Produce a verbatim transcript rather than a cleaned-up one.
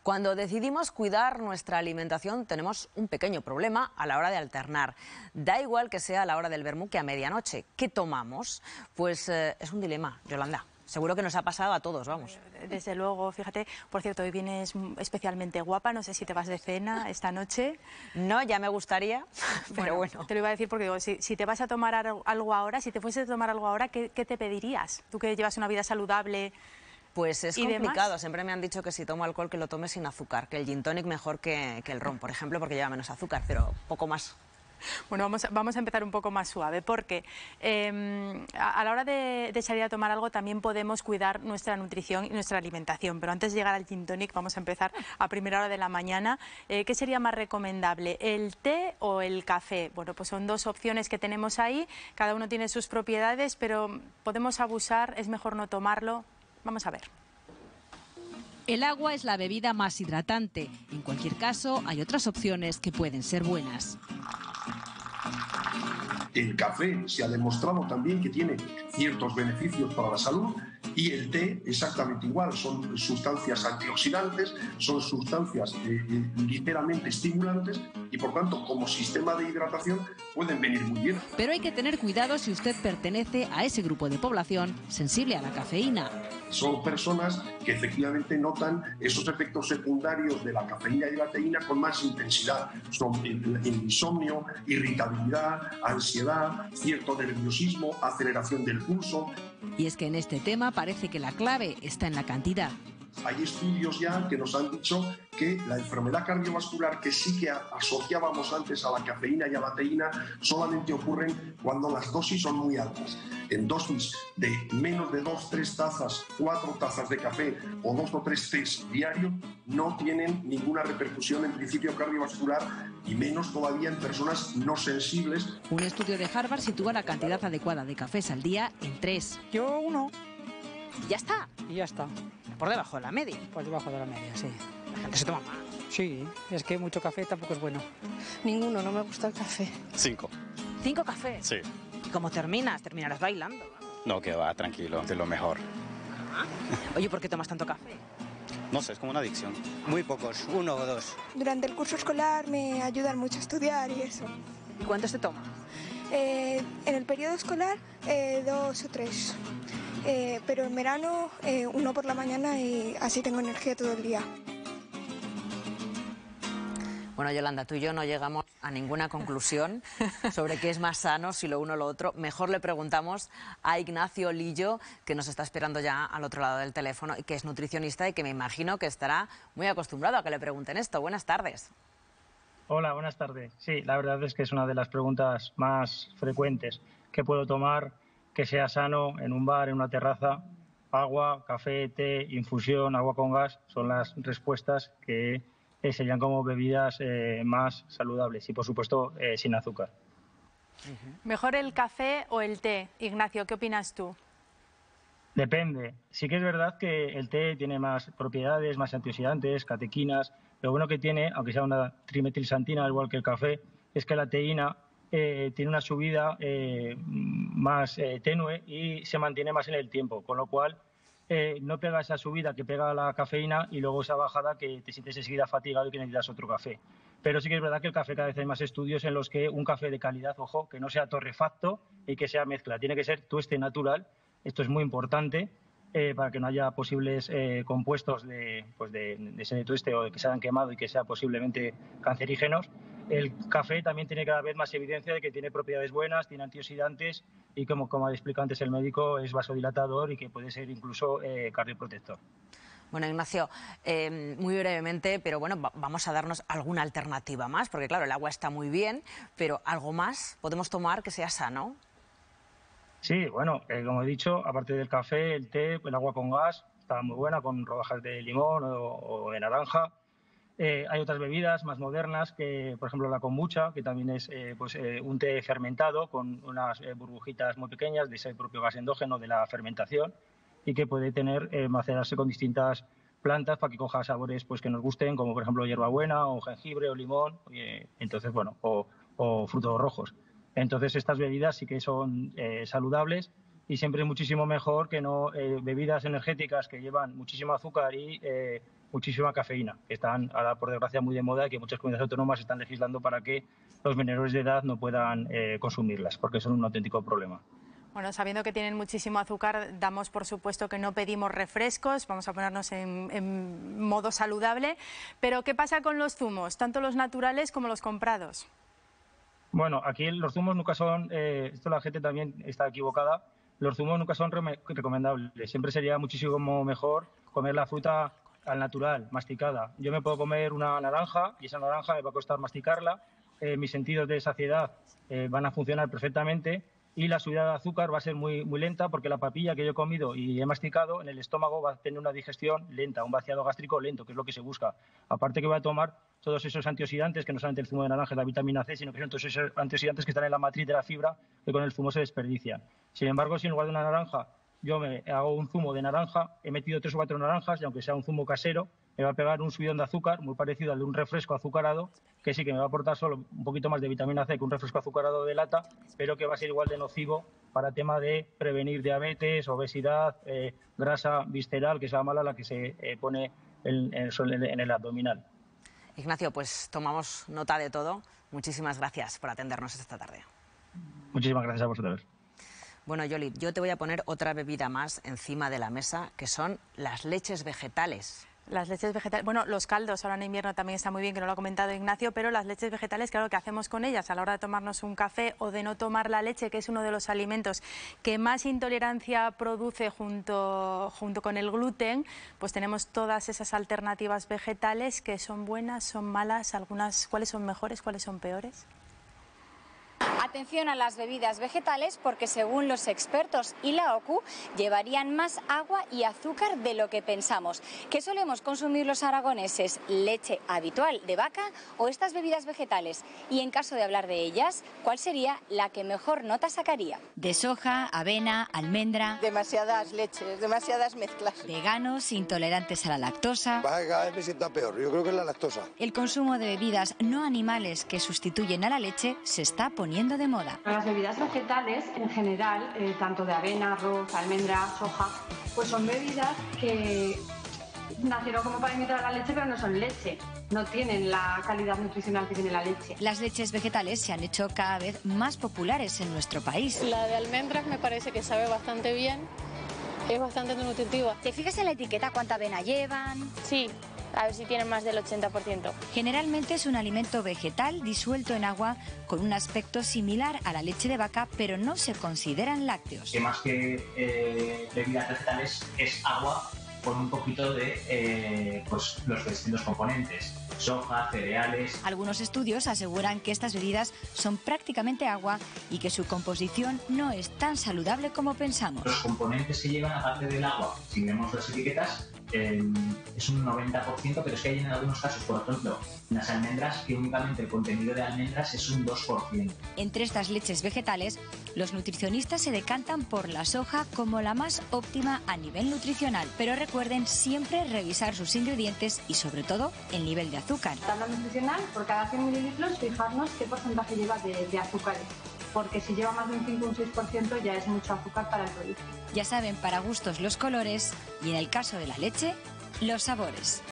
Cuando decidimos cuidar nuestra alimentación tenemos un pequeño problema a la hora de alternar. Da igual que sea a la hora del vermú que a medianoche. ¿Qué tomamos? Pues eh, es un dilema, Yolanda. Seguro que nos ha pasado a todos, vamos. Desde luego, fíjate, por cierto, hoy vienes especialmente guapa, no sé si te vas de cena esta noche. No, ya me gustaría, pero bueno. bueno. Te lo iba a decir porque digo, si, si te vas a tomar algo ahora, si te fuese a tomar algo ahora, ¿qué, qué te pedirías? Tú que llevas una vida saludable. Pues es complicado, siempre me han dicho que si tomo alcohol que lo tome sin azúcar, que el gin tonic mejor que, que el ron, por ejemplo, porque lleva menos azúcar, pero poco más. Bueno, vamos, vamos a empezar un poco más suave, porque eh, a, a la hora de, de salir a tomar algo también podemos cuidar nuestra nutrición y nuestra alimentación, pero antes de llegar al gin tonic vamos a empezar a primera hora de la mañana. Eh, ¿Qué sería más recomendable, el té o el café? Bueno, pues son dos opciones que tenemos ahí, cada uno tiene sus propiedades, pero podemos abusar, es mejor no tomarlo. Vamos a ver. El agua es la bebida más hidratante. En cualquier caso, hay otras opciones que pueden ser buenas. El café se ha demostrado también que tiene ciertos beneficios para la salud y el té exactamente igual. Son sustancias antioxidantes, son sustancias eh, eh, ligeramente estimulantes y por tanto como sistema de hidratación pueden venir muy bien. Pero hay que tener cuidado si usted pertenece a ese grupo de población sensible a la cafeína. Son personas que efectivamente notan esos efectos secundarios de la cafeína y la teína con más intensidad. Son el, el insomnio, irritabilidad, ansiedad, cierto nerviosismo, aceleración del pulso. Y es que en este tema parece que la clave está en la cantidad. Hay estudios ya que nos han dicho que la enfermedad cardiovascular que sí que asociábamos antes a la cafeína y a la teína solamente ocurren cuando las dosis son muy altas. En dosis de menos de dos, tres tazas, cuatro tazas de café o dos o tres tés diarios no tienen ninguna repercusión en principio cardiovascular y menos todavía en personas no sensibles. Un estudio de Harvard sitúa la cantidad adecuada de cafés al día en tres. Yo uno. ¿Ya está? Y ya está. Por debajo de la media. Por debajo de la media, sí. La gente se toma más. Sí, es que mucho café tampoco es bueno. Ninguno, no me gusta el café. Cinco. ¿Cinco cafés? Sí. ¿Y cómo terminas? ¿Terminarás bailando? No, que va, tranquilo, de lo mejor. ¿Ah? Oye, ¿por qué tomas tanto café? No sé, es como una adicción. Muy pocos, uno o dos. Durante el curso escolar me ayudan mucho a estudiar y eso. ¿Y cuántos te tomas? Eh, en el periodo escolar, eh, dos o tres. Eh, pero en verano, eh, uno por la mañana y así tengo energía todo el día. Bueno, Yolanda, tú y yo no llegamos a ninguna conclusión sobre qué es más sano, si lo uno o lo otro. Mejor le preguntamos a Ignacio Lillo, que nos está esperando ya al otro lado del teléfono y que es nutricionista y que me imagino que estará muy acostumbrado a que le pregunten esto. Buenas tardes. Hola, buenas tardes. Sí, la verdad es que es una de las preguntas más frecuentes. ¿Qué puedo tomar que sea sano en un bar, en una terraza? Agua, café, té, infusión, agua con gas son las respuestas que eh, serían como bebidas eh, más saludables y, por supuesto, eh, sin azúcar. ¿Mejor el café o el té? Ignacio, ¿qué opinas tú? Depende. Sí que es verdad que el té tiene más propiedades, más antioxidantes, catequinas. Lo bueno que tiene, aunque sea una trimetilsantina, al igual que el café, es que la teína Eh, tiene una subida eh, más eh, tenue y se mantiene más en el tiempo, con lo cual eh, no pega esa subida que pega la cafeína y luego esa bajada que te sientes enseguida fatigado y que necesitas otro café. Pero sí que es verdad que el café, cada vez hay más estudios en los que un café de calidad, ojo, que no sea torrefacto y que sea mezcla, tiene que ser tueste natural, esto es muy importante. Eh, para que no haya posibles eh, compuestos de, pues de, de ese tueste o de que se hayan quemado y que sean posiblemente cancerígenos. El café también tiene cada vez más evidencia de que tiene propiedades buenas, tiene antioxidantes y, como, como ha explicado antes el médico, es vasodilatador y que puede ser incluso eh, cardioprotector. Bueno, Ignacio, eh, muy brevemente, pero bueno, va vamos a darnos alguna alternativa más, porque claro, el agua está muy bien, pero ¿algo más podemos tomar que sea sano? Sí, bueno, eh, como he dicho, aparte del café, el té, el agua con gas está muy buena, con rodajas de limón o, o de naranja. Eh, hay otras bebidas más modernas, que por ejemplo la kombucha, que también es eh, pues, eh, un té fermentado con unas eh, burbujitas muy pequeñas de ese propio gas endógeno de la fermentación y que puede tener eh, macerarse con distintas plantas para que coja sabores pues, que nos gusten, como por ejemplo hierbabuena o jengibre o limón, eh, entonces bueno, o, o frutos rojos. Entonces estas bebidas sí que son eh, saludables y siempre es muchísimo mejor que no eh, bebidas energéticas que llevan muchísimo azúcar y eh, muchísima cafeína, que están ahora por desgracia muy de moda y que muchas comunidades autónomas están legislando para que los menores de edad no puedan eh, consumirlas, porque son un auténtico problema. Bueno, sabiendo que tienen muchísimo azúcar, damos por supuesto que no pedimos refrescos, vamos a ponernos en, en modo saludable. Pero, ¿qué pasa con los zumos, tanto los naturales como los comprados? Bueno, aquí los zumos nunca son, eh, esto la gente también está equivocada, los zumos nunca son re recomendables. Siempre sería muchísimo mejor comer la fruta al natural, masticada. Yo me puedo comer una naranja y esa naranja me va a costar masticarla, eh, mis sentidos de saciedad eh, van a funcionar perfectamente, y la subida de azúcar va a ser muy, muy lenta porque la papilla que yo he comido y he masticado en el estómago va a tener una digestión lenta, un vaciado gástrico lento, que es lo que se busca. Aparte que voy a tomar todos esos antioxidantes, que no solamente el zumo de naranja es la vitamina C, sino que son todos esos antioxidantes que están en la matriz de la fibra, que con el zumo se desperdician. Sin embargo, si en lugar de una naranja yo me hago un zumo de naranja, he metido tres o cuatro naranjas y aunque sea un zumo casero, me va a pegar un subidón de azúcar muy parecido al de un refresco azucarado, que sí que me va a aportar solo un poquito más de vitamina C que un refresco azucarado de lata, pero que va a ser igual de nocivo para tema de prevenir diabetes, obesidad, eh, grasa visceral, que es la mala la que se eh, pone en, en, en el abdominal. Ignacio, pues tomamos nota de todo. Muchísimas gracias por atendernos esta tarde. Muchísimas gracias a vosotros. Bueno, Yoli, yo te voy a poner otra bebida más encima de la mesa, que son las leches vegetales. Las leches vegetales, bueno, los caldos ahora en invierno también está muy bien, que no lo ha comentado Ignacio, pero las leches vegetales, claro, ¿qué hacemos con ellas a la hora de tomarnos un café o de no tomar la leche, que es uno de los alimentos que más intolerancia produce junto, junto con el gluten? Pues tenemos todas esas alternativas vegetales que son buenas, son malas, algunas, ¿cuáles son mejores, cuáles son peores? Atención a las bebidas vegetales porque según los expertos y la O C U llevarían más agua y azúcar de lo que pensamos. ¿Qué solemos consumir los aragoneses? ¿Leche habitual de vaca o estas bebidas vegetales? Y en caso de hablar de ellas, ¿cuál sería la que mejor nota sacaría? De soja, avena, almendra. Demasiadas leches, demasiadas mezclas. Veganos, intolerantes a la lactosa. Cada vez me sienta peor, yo creo que es la lactosa. El consumo de bebidas no animales que sustituyen a la leche se está poniendo de moda. Las bebidas vegetales en general, eh, tanto de avena, arroz, almendra, soja, pues son bebidas que nacieron como para imitar la leche, pero no son leche. No tienen la calidad nutricional que tiene la leche. Las leches vegetales se han hecho cada vez más populares en nuestro país. La de almendras me parece que sabe bastante bien, es bastante nutritiva. ¿Te fijas en la etiqueta cuánta avena llevan? Sí. A ver si tienen más del ochenta por ciento. Generalmente es un alimento vegetal disuelto en agua con un aspecto similar a la leche de vaca, pero no se consideran lácteos. Que más que eh, bebidas vegetales es agua con un poquito de eh, pues, los distintos componentes. Soja, cereales. Algunos estudios aseguran que estas bebidas son prácticamente agua y que su composición no es tan saludable como pensamos. Los componentes que llevan aparte del agua, si vemos las etiquetas, eh, es un noventa por ciento, pero es que hay en algunos casos, por ejemplo, las almendras, que únicamente el contenido de almendras es un dos por ciento. Entre estas leches vegetales, los nutricionistas se decantan por la soja como la más óptima a nivel nutricional, pero recuerden siempre revisar sus ingredientes y sobre todo el nivel de azúcar. Tabla nutricional, por cada cien mililitros, fijarnos qué porcentaje lleva de, de azúcares, porque si lleva más de un cinco o un seis por ciento ya es mucho azúcar para el producto. Ya saben, para gustos los colores y en el caso de la leche, los sabores.